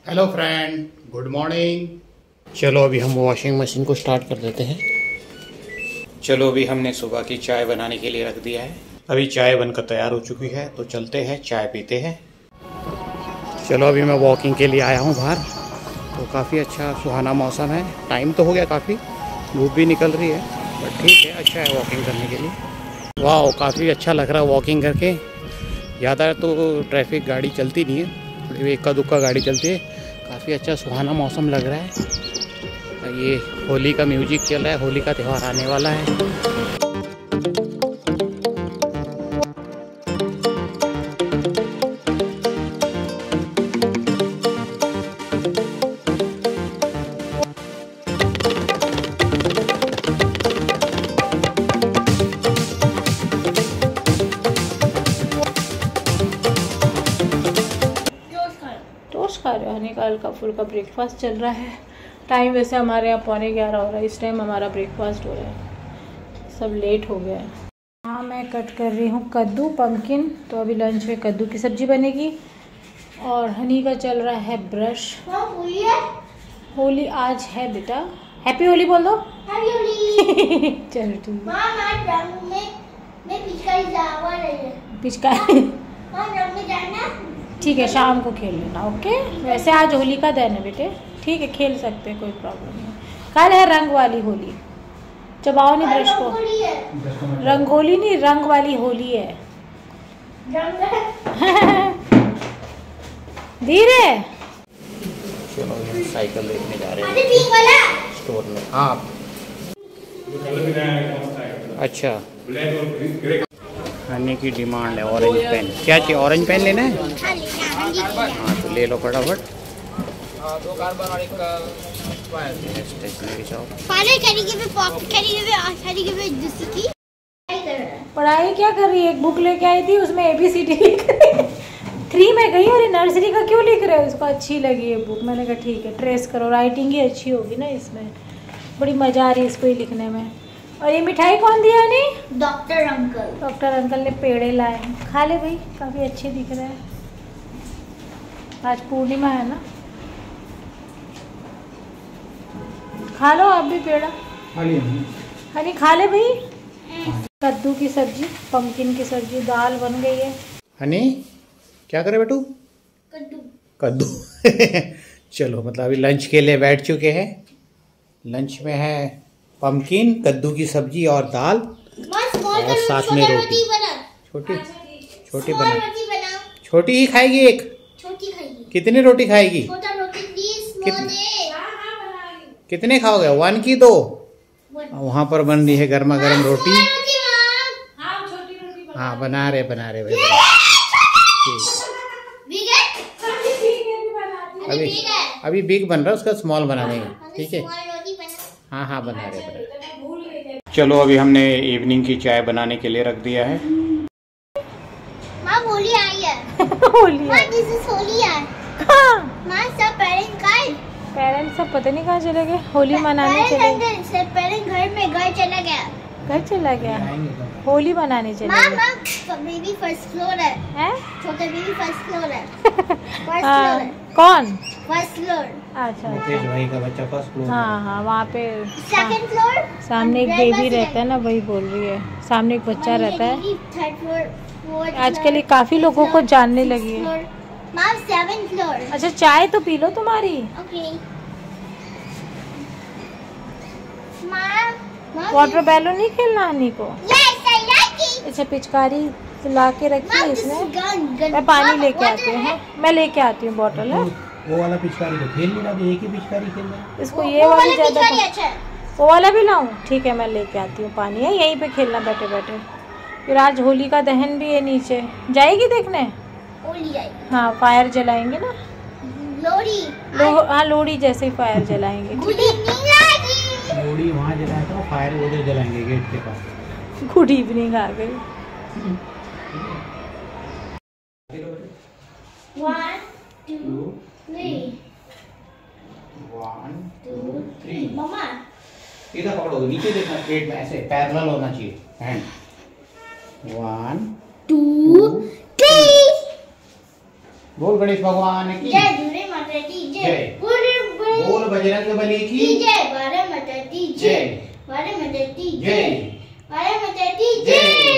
Hello friend, good morning. चलो अभी हम वॉशिंग मशीन को स्टार्ट कर देते हैं। चलो अभी हमने सुबह की चाय बनाने के लिए रख दिया है। अभी चाय बनकर तैयार हो चुकी है, तो चलते हैं चाय पीते हैं। चलो अभी मैं वॉकिंग के लिए आया हूँ बाहर। तो काफ़ी अच्छा सुहाना मौसम है। टाइम तो हो गया काफ़ी, धूप भी निकल रही है, बट ठीक है, अच्छा है वॉकिंग करने के लिए। वाह, काफ़ी अच्छा लग रहा है वॉकिंग करके। ज़्यादा तो ट्रैफिक गाड़ी चलती नहीं है, इक्का दुक्का गाड़ी चलती है। काफ़ी अच्छा सुहाना मौसम लग रहा है। ये होली का म्यूजिक चल रहा है, होली का त्यौहार आने वाला है। टोस्ट खा रहे हो? हनी का हल्का फुल्का ब्रेकफास्ट चल रहा है। टाइम वैसे हमारे यहाँ 11:15 हो रहा है। इस टाइम हमारा ब्रेकफास्ट हो रहा है, सब लेट हो गया है। हाँ, मैं कट कर रही हूँ कद्दू, पम्पकिन। तो अभी लंच में कद्दू की सब्जी बनेगी। और हनी का चल रहा है ब्रश। होली आज है बेटा। हैप्पी होली बोल दो। चलो ठीक है। पिचकारी ठीक है, शाम को खेल लेना। ओके, वैसे आज होली का दिन है बेटे, ठीक है, खेल सकते हैं, कोई प्रॉब्लम नहीं। कल है रंग वाली होली। चबाओ नहीं ब्रश को। रंगोली नहीं, रंग वाली होली है। धीरे। चलो हम साइकिल देखने जा रहे हैं स्टोर में। हाँ, अच्छा। खाने की डिमांड है ऑरेंज पेन। क्या चाहिए? ऑरेंज पेन लेना है? हाँ तो ले लो फटाफट। पढ़ाई क्या कर रही है? एक बुक लेके आई थी, उसमें ABCD लिख रही है। 3 में गई और ये नर्सरी का क्यों लिख रहे हो? उसको अच्छी लगी है बुक। मैंने कहा ठीक है, ट्रेस करो, राइटिंग ही अच्छी होगी ना इसमें। बड़ी मजा आ रही है इसको ही लिखने में। और ये मिठाई कौन दिया नहीं? Doctor uncle. डॉक्टर अंकल ने पेड़े लाए हैं, खा ले भाई, काफी अच्छे दिख रहे हैं। आज पूर्णिमा है ना, खा लो आप भी पेड़ा। हनी खा ले भाई। कद्दू की सब्जी, पम्पकिन की सब्जी, दाल बन गई है। हनी क्या करे बेटू? कद्दू। कद्दू। चलो मतलब अभी लंच के लिए बैठ चुके हैं। लंच में है पम्पकिन, कद्दू की सब्जी और दाल, और साथ में रोटी। छोटी छोटी बना। छोटी ही खाएगी एक? छोटी खाएगी। कितनी रोटी खाएगी? छोटा रोटी प्लीज। कितने खाओगे? 1 की 2? वहाँ पर बन रही है गर्मा गर्म रोटी। हाँ बना रहे भाई। अभी बिग बन रहा है, उसका स्मॉल बना देंगे, ठीक है? हाँ बना रहे। चलो अभी हमने इवनिंग की चाय बनाने के लिए रख दिया है। माँ होली आई है। होली माँ दिस इज होली है। माँ सब पेरेंट्स सब पता नहीं कहाँ चले गए। होली मनाने चले गए। पेरेंट्स घर चला गया। घर चला गया, होली मनाने चले गए। माँ बेबी फर्स्ट फ्लोर है। छोटा बेबी फर्स्ट फ्लोर है। फर्स्ट फ्लोर है। कौन? First floor. अच्छा मुकेश भाई का बच्चा फर्स्ट फ्लोर। हाँ, वहाँ पे सेकंड फ्लोर। सामने एक बेबी रहता है ना, वही बोल रही है। सामने एक बच्चा रहता है। Third floor. आजकल काफी लोगों को जानने लगी है। Ma'am 7th floor. अच्छा, चाय तो पी लो तुम्हारी। ओके। वाटर बैलून नहीं खेलना हनी को? Yes I like it. अच्छा, पिचकारी ला के रखी है इसने। मैं पानी लेके आती हूँ। मैं लेके आती हूँ बॉटल है। वो वाला पिचकारी तो खेल नहीं रहा, एक ही पिचकारी खेल रहा है। इसको ये वाली ज्यादा अच्छा है। वो वाला भी लाऊं? ठीक है, मैं लेके आती हूँ पानी। है यहीं पे खेलना बैठे बैठे। फिर आज होली का दहन भी है नीचे, जाएगी देखने? होली जाएगी। हाँ, फायर जलाएंगे ना। लोहड़ी। हाँ, लोहड़ी जैसे ही फायर जलाएंगे। लोहड़ी वहाँ जलाया था, फायर उधर जलाएंगे गेट के पास। गुड इवनिंग आ गई। 1 2 3। 1 2 3। मम्मा इधर पकड़ो, नीचे देखना, पेट में ऐसे पैरेलल होना चाहिए हैंड। 1 2 3। बोल गणेश भगवान की जय। जय। बोल बजरंगबली की जय। बारह माता दी जय। बारह माता दी जय। बारह माता दी जय।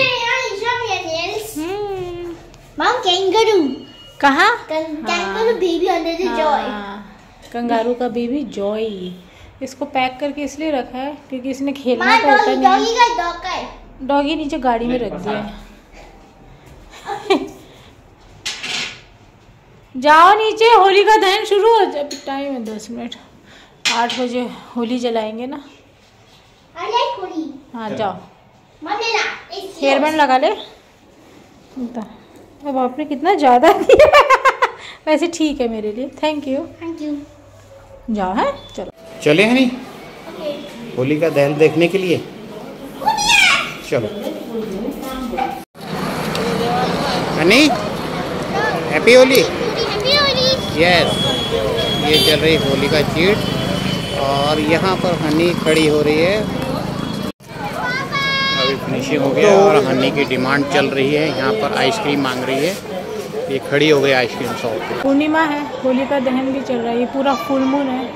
Mom, kangaroo. कहाँ? Kangaroo baby under the joy. Kangaroo का बेबी जॉय। इसको पैक करके इसलिए रखा है क्योंकि इसने खेलना तो होता नहीं है। डॉगी नीचे गाड़ी में रख दिया है। जाओ नीचे, होली का दहन शुरू हो जाए। टाइम है 10 मिनट, 8 बजे होली जलाएंगे ना। हाँ जाओ, हेयर बैंड लगा ले। अब आपने कितना ज़्यादा दिया। वैसे ठीक है मेरे लिए, थैंक यू। जाओ है, चलो चले हैं नहीं होली का दहन देखने के लिए। चलो हनी, हैप्पी होली। यस, ये चल रही होली का चीट और यहाँ पर हनी खड़ी हो रही है। अभी फिनिशिंग हो गया और हनी की डिमांड चल रही है। यहाँ पर आइसक्रीम मांग रही है। ये खड़ी हो गई आइसक्रीम शॉप पे। पूर्णिमा है, होली का दहन भी चल रहा है। ये पूरा फुल मून है।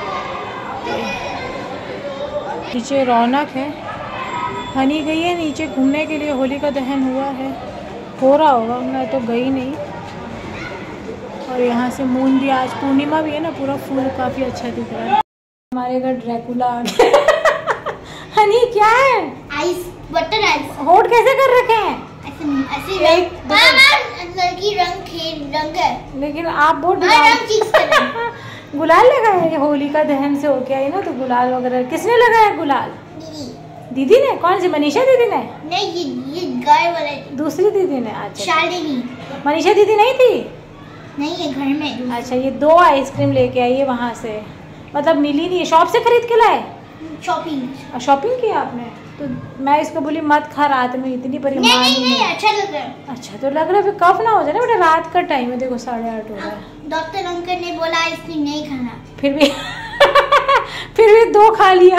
नीचे रौनक है। हनी गई है नीचे घूमने के लिए। होली का दहन हुआ है, हो रहा होगा, मैं तो गई नहीं। और यहाँ से मून भी, आज पूर्णिमा भी है ना, पूरा फूल काफ़ी अच्छा दिख रहा है। हमारे घर ड्रैकुला आ गया। हनी क्या है? Ice, butter ice. होठ कैसे कर रखे हैं? ऐसे लड़की रंग है। लेकिन आप बहुत रंग गुलाल लगाया है। होली का दहन से होके आई ना, तो गुलाल वगैरह किसने लगाया? गुलाल दीदी ने। कौन सी? मनीषा दीदी ने? नहीं, ये गाय वाला दूसरी दीदी ने। अच्छा, शालिनी। मनीषा दीदी नहीं थी? नहीं, ये घर में। अच्छा, ये 2 आइसक्रीम लेके आई है वहाँ से, मतलब मिली नहीं है, शॉप से खरीद के लाए। शॉपिंग की आपने? तो मैं इसको बोली मत खा, रात में इतनी परेशानी। नहीं, अच्छा लग रहा है। अच्छा तो लग रहा है, फिर कफ ना हो जाए ना बेटा। रात का टाइम है, देखो 8:30 हो रहा है। डॉक्टर अंकल ने बोला आइसक्रीम नहीं खाना। फिर भी फिर भी 2 खा लिया।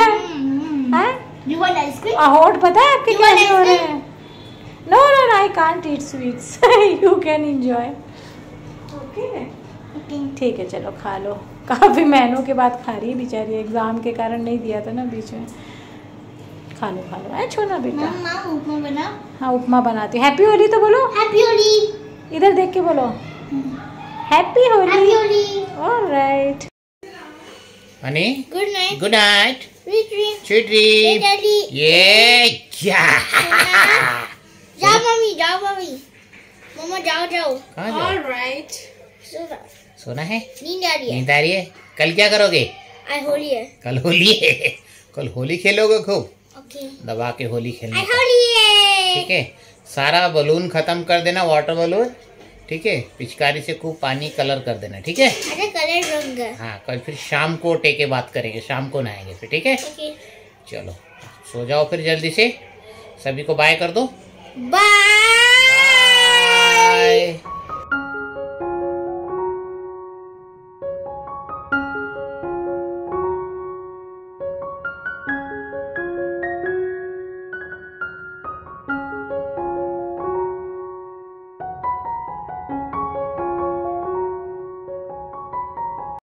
होठ पता है आपके कैसे हो रहे हैं? No I can't eat sweets. You can enjoy. Okay ठीक है, चलो खा लो। काफ़ी महीनों के बाद खा रही है बेचारी, एग्जाम के कारण नहीं दिया था ना बीच में। खा लो है छोना बेटा। उपमा बना। हाँ उपमा बनाती हूँ। हैप्पी होली तो बोलो। हैप्पी होली। इधर देख के बोलो happy Holi. All right honey, good night. Good night, sweet dream. ये क्या? जाओ मम्मी। मम्मा जाओ। कहाँ जाओ? ऑलराइट। सोना है? नींद आ रही है। कल क्या करोगे? आज होली है। कल होली है। कल होली खेलोगे खूब। ओके। दबा के होली खेलना। आज होली है। ठीक है, सारा बलून खत्म कर देना, वाटर बलून। ठीक है, पिचकारी से खूब पानी कलर कर देना। ठीक है, अरे कलर रंग है। हाँ, कल फिर शाम को टेके बात करेंगे, शाम को नहाएंगे फिर। ठीक है, चलो सो जाओ फिर जल्दी से। सभी को बाय कर दो। बाय।